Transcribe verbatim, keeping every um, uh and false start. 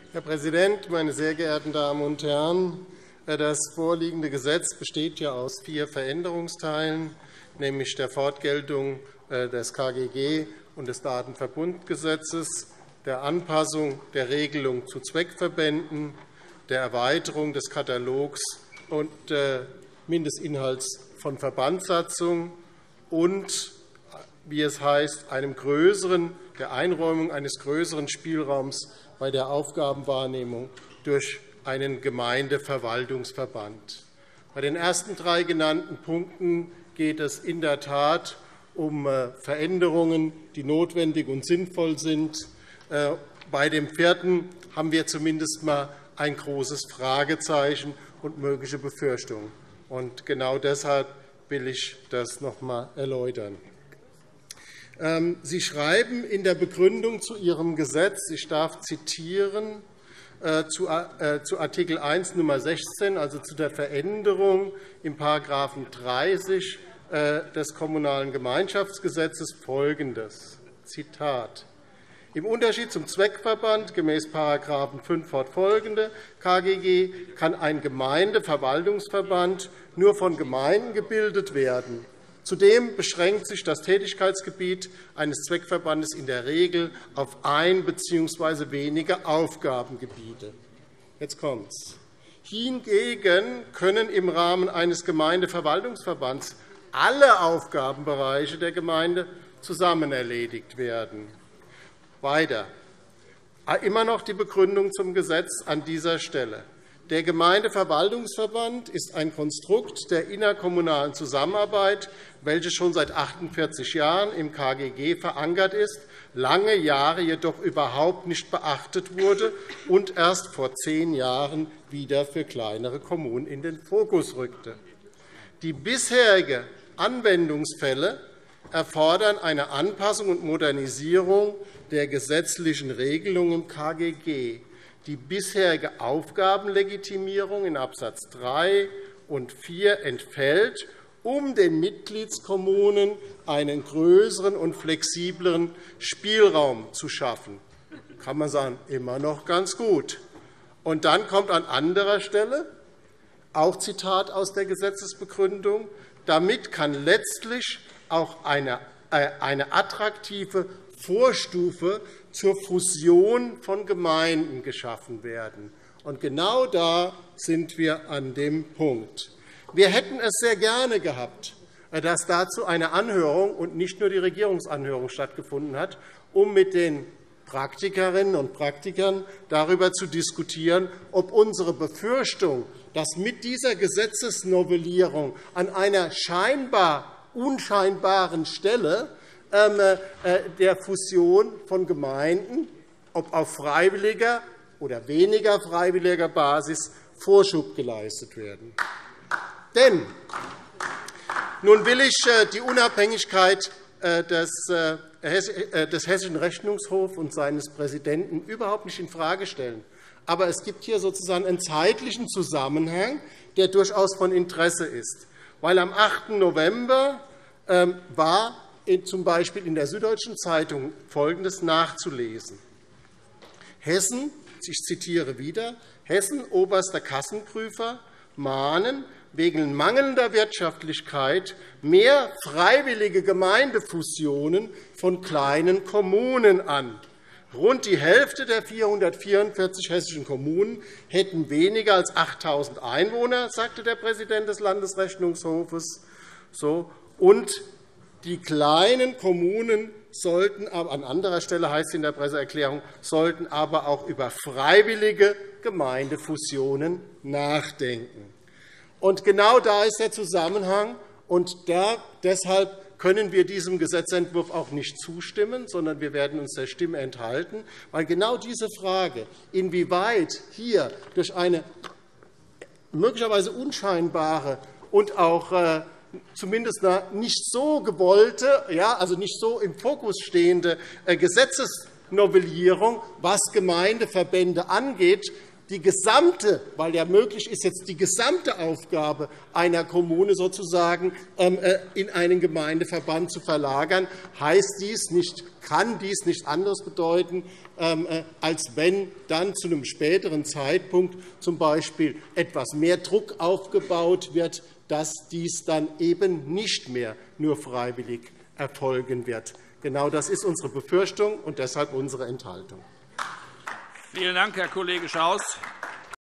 Herr Präsident, meine sehr geehrten Damen und Herren! Das vorliegende Gesetz besteht ja aus vier Veränderungsteilen, nämlich der Fortgeltung des K G G und des Datenverbundgesetzes, der Anpassung der Regelung zu Zweckverbänden, der Erweiterung des Katalogs und Mindestinhalts von Verbandssatzung und, wie es heißt, einem größeren, der Einräumung eines größeren Spielraums bei der Aufgabenwahrnehmung durch einen Gemeindeverwaltungsverband. Bei den ersten drei genannten Punkten geht es in der Tat um Veränderungen, die notwendig und sinnvoll sind. Bei dem vierten haben wir zumindest einmal ein großes Fragezeichen und mögliche Befürchtungen. Und genau deshalb will ich das noch einmal erläutern. Sie schreiben in der Begründung zu Ihrem Gesetz, ich darf zitieren, zu Artikel eins Nummer sechzehn, also zu der Veränderung im Paragraphen dreißig des Kommunalen Gemeinschaftsgesetzes, Folgendes, Zitat: Im Unterschied zum Zweckverband gemäß § fünf fortfolgende K G G kann ein Gemeindeverwaltungsverband nur von Gemeinden gebildet werden. Zudem beschränkt sich das Tätigkeitsgebiet eines Zweckverbandes in der Regel auf ein bzw. wenige Aufgabengebiete. Jetzt kommt's. Hingegen können im Rahmen eines Gemeindeverwaltungsverbands alle Aufgabenbereiche der Gemeinde zusammen erledigt werden. Weiter. Immer noch die Begründung zum Gesetz an dieser Stelle. Der Gemeindeverwaltungsverband ist ein Konstrukt der innerkommunalen Zusammenarbeit, welches schon seit achtundvierzig Jahren im K G G verankert ist, lange Jahre jedoch überhaupt nicht beachtet wurde und erst vor zehn Jahren wieder für kleinere Kommunen in den Fokus rückte. Die bisherigen Anwendungsfälle erfordern eine Anpassung und Modernisierung der gesetzlichen Regelung im K G G. Die bisherige Aufgabenlegitimierung in Absatz drei und vier entfällt, um den Mitgliedskommunen einen größeren und flexibleren Spielraum zu schaffen. Kann man sagen, immer noch ganz gut. Und dann kommt an anderer Stelle, auch Zitat aus der Gesetzesbegründung, damit kann letztlich auch eine, äh, eine attraktive Vorstufe zur Fusion von Gemeinden geschaffen werden. Und genau da sind wir an dem Punkt. Wir hätten es sehr gerne gehabt, dass dazu eine Anhörung und nicht nur die Regierungsanhörung stattgefunden hat, um mit den Praktikerinnen und Praktikern darüber zu diskutieren, ob unsere Befürchtung, dass mit dieser Gesetzesnovellierung an einer scheinbar unscheinbaren Stelle der Fusion von Gemeinden, ob auf freiwilliger oder weniger freiwilliger Basis, Vorschub geleistet werden. Denn nun will ich die Unabhängigkeit des Hessischen Rechnungshofs und seines Präsidenten überhaupt nicht infrage stellen. Aber es gibt hier sozusagen einen zeitlichen Zusammenhang, der durchaus von Interesse ist. Weil am achten November war z. B. in der Süddeutschen Zeitung Folgendes nachzulesen. Hessen, ich zitiere wieder, Hessen oberster Kassenprüfer mahnen wegen mangelnder Wirtschaftlichkeit mehr freiwillige Gemeindefusionen von kleinen Kommunen an. Rund die Hälfte der vierhundertvierundvierzig hessischen Kommunen hätten weniger als achttausend Einwohner, sagte der Präsident des Landesrechnungshofes. So, und die kleinen Kommunen sollten aber, an anderer Stelle heißt es in der Presseerklärung, sollten aber auch über freiwillige Gemeindefusionen nachdenken. Und genau da ist der Zusammenhang. Und da, deshalb können wir diesem Gesetzentwurf auch nicht zustimmen, sondern wir werden uns der Stimme enthalten, weil genau diese Frage, inwieweit hier durch eine möglicherweise unscheinbare und auch zumindest eine nicht so gewollte, ja, also nicht so im Fokus stehende Gesetzesnovellierung, was Gemeindeverbände angeht, die gesamte, weil ja möglich ist, jetzt die gesamte Aufgabe einer Kommune sozusagen in einen Gemeindeverband zu verlagern, heißt dies nicht, kann dies nicht anderes bedeuten, als wenn dann zu einem späteren Zeitpunkt z. B. etwas mehr Druck aufgebaut wird, dass dies dann eben nicht mehr nur freiwillig erfolgen wird. Genau das ist unsere Befürchtung und deshalb unsere Enthaltung. Vielen Dank, Herr Kollege Schaus.